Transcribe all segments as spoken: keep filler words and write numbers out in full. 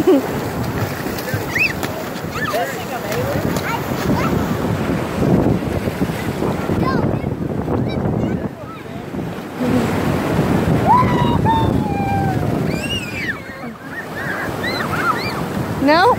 No?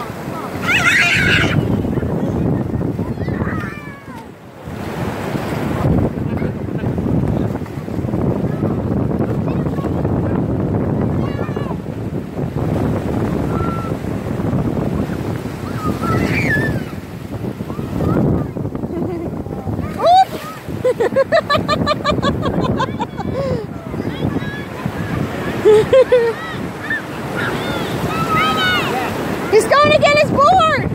He's going to get his board!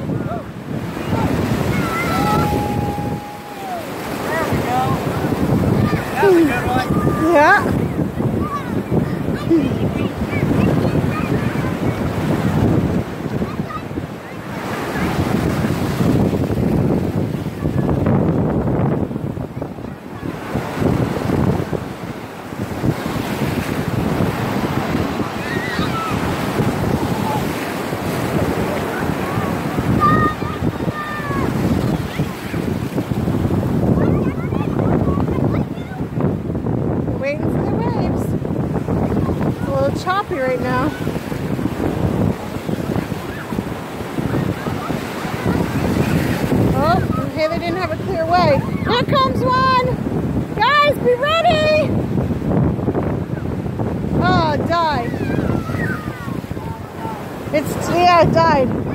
There we go. That was a good one. Yeah. Waiting for the waves. It's a little choppy right now. Oh, okay, they didn't have a clear way. Here comes one! Guys, be ready! Oh, it died. It's, yeah, it died.